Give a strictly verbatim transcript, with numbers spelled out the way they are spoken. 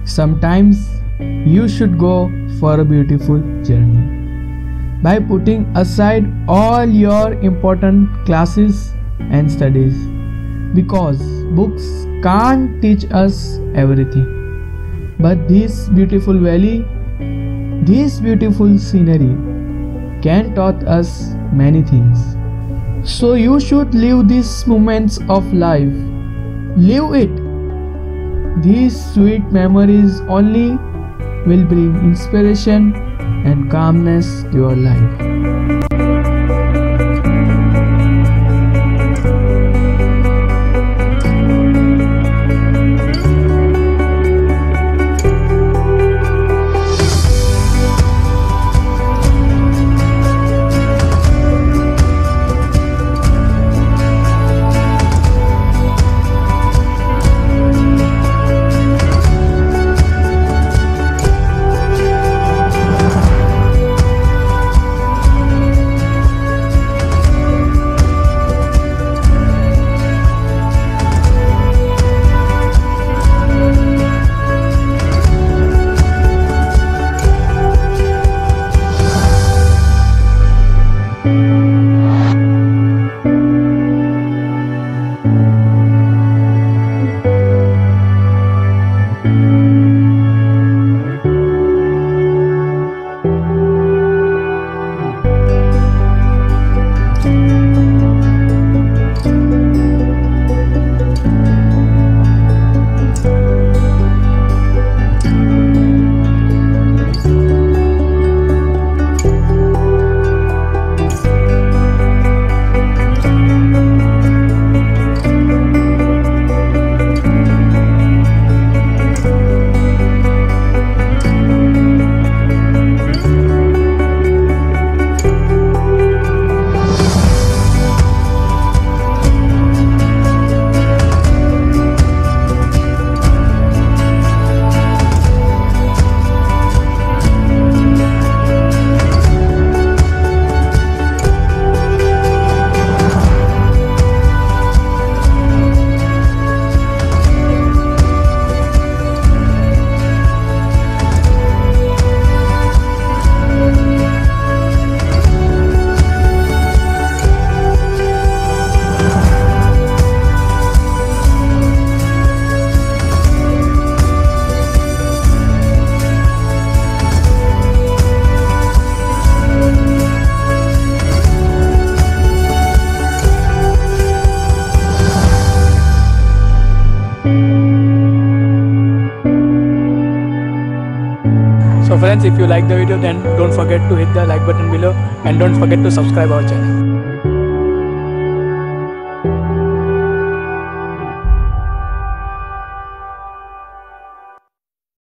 Sometimes you should go for a beautiful journey. By putting aside all your important classes and studies, because books can't teach us everything, but this beautiful valley, this beautiful scenery can teach us many things. So you should live these moments of life. Live it. These sweet memories only will bring inspiration and calmness to your life. So friends, if you like the video, then don't forget to hit the like button below and don't forget to subscribe our channel.